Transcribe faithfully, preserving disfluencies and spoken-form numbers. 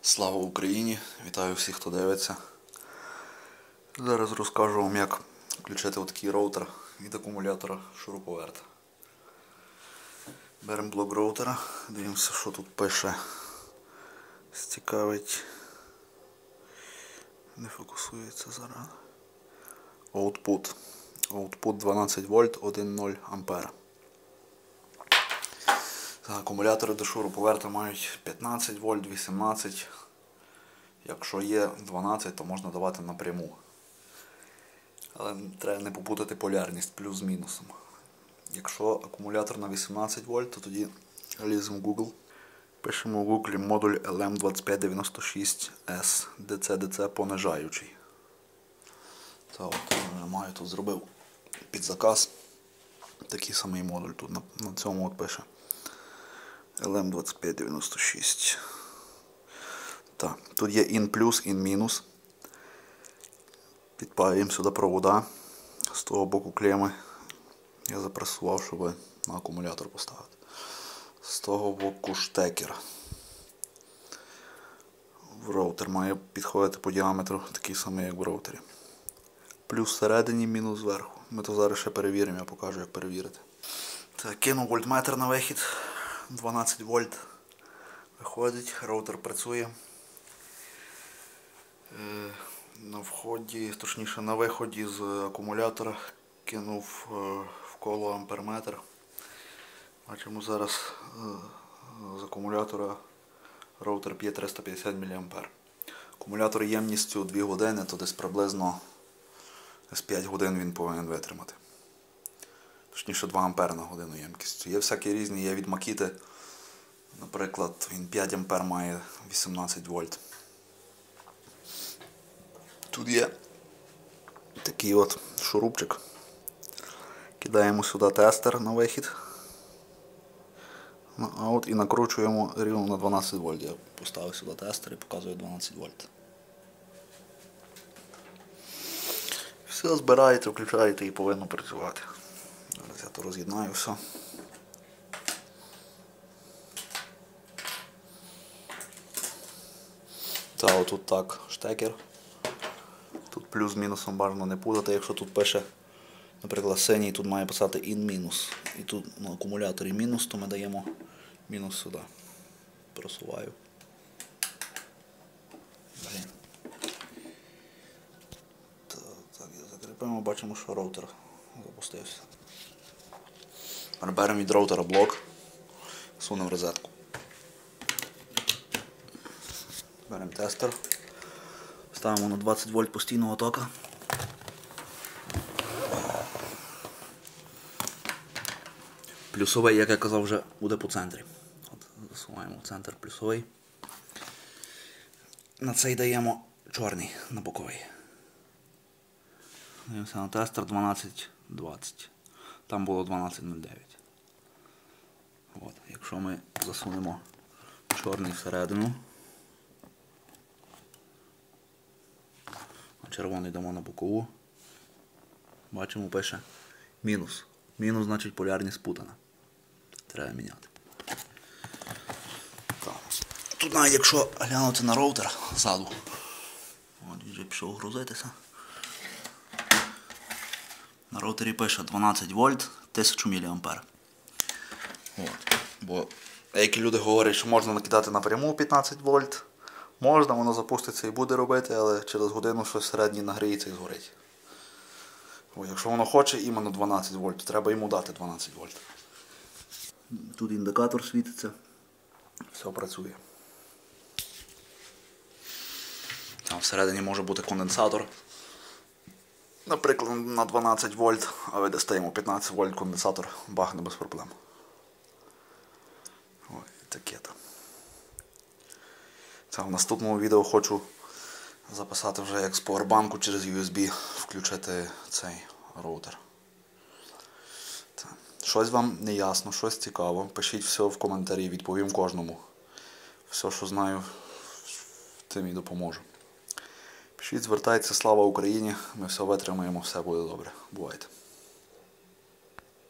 Слава Україні! Вітаю всіх, хто дивиться. Зараз розкажу вам, як включити отакий роутер від акумулятора шуруповерта. Беремо блок роутера, дивимося, що тут пише. Цікавить. Не фокусується зараз. Output. Output дванадцять вольт, один цілих нуль ампера. Акумулятори до шуруповерта мають п'ятнадцять вольт, вісімнадцять. Якщо є дванадцять, то можна давати напряму. Але треба не попутати полярність плюс з мінусом. Якщо акумулятор на вісімнадцять вольт, то тоді ліземо в Google. Пишемо в Google модуль ел ем двадцять п'ять дев'яносто шість ес ді сі ді сі понижаючий. Та от, я маю тут зробив під заказ. Такий самий модуль тут на, на цьому от пише. ел ем двадцять п'ять дев'яносто шість. Так, тут є ін плюс, ін мінус. Підпаюємо сюди провода. З того боку клеми я запресував, щоб на акумулятор поставити. З того боку штекер. В роутер має підходити по діаметру такий самий, як в роутері. Плюс всередині, мінус зверху. Ми то зараз ще перевіримо, я покажу, як перевірити. Так, кинув вольтметр на вихід. дванадцять вольт. Виходить, роутер працює. На вході, точніше на виході з акумулятора кинув в коло амперметр. Бачимо, зараз з акумулятора роутер п'є триста п'ятдесят міліампер. Акумулятор ємністю дві години, то десь приблизно з п'ять годин він повинен витримати. Точніше два ампери на годину ємкістю. Є всякі різні, є від Makita. Наприклад, він п'ять ампер має вісімнадцять вольт. Тут є такий от шурупчик. Кидаємо сюди тестер на вихід. На аут і накручуємо рівно на дванадцять вольт. Я поставив сюди тестер і показую дванадцять вольт. Все збираєте, включаєте і повинно працювати. Зараз я то роз'єднаю все. Та отут так штекер. Тут плюс з мінусом бажано не путати. Якщо тут пише, наприклад, синій, тут має писати ін-мінус. І тут на акумуляторі мінус, то ми даємо мінус сюди. Просуваю. Блін. Так, так, закріпимо, бачимо, що роутер запустився. Беремо від роутера блок, сунемо розетку. Беремо тестер. Ставимо на двадцять вольт постійного тока. Плюсовий, як я казав, вже буде по центрі. От, засуваємо в центр плюсовий. На цей даємо чорний, на боковий. Дивимося на тестер дванадцять двадцять. Там було дванадцять нуль дев'ять. От, якщо ми засунемо чорний всередину, червоний дамо на бокову, бачимо, пише мінус. Мінус, значить, полярність спутана. Треба міняти. Так. Тут навіть якщо глянути на роутер ззаду, от вже пішов грузитися. На роутері пише дванадцять вольт, тисяча міліампер. От. Бо деякі люди говорять, що можна накидати напряму п'ятнадцять вольт. Можна, воно запуститься і буде робити, але через годину щось середнє нагріється і згорить. О, якщо воно хоче іменно дванадцять вольт, то треба йому дати дванадцять вольт. Тут індикатор світиться. Все працює. Там всередині може бути конденсатор. Наприклад, на дванадцять вольт, а ви дасте йому п'ятнадцять вольт конденсатор, бахне без проблем. Ой, таке там. Це в наступному відео хочу записати вже, як з поwerbanку через ю ес бі включити цей роутер. Це. Щось вам не ясно, щось цікаво, пишіть все в коментарі, відповім кожному. Все, що знаю, тим і допоможу. Пишіть, звертайтеся, слава Україні, ми все витримаємо, все буде добре. Бувайте.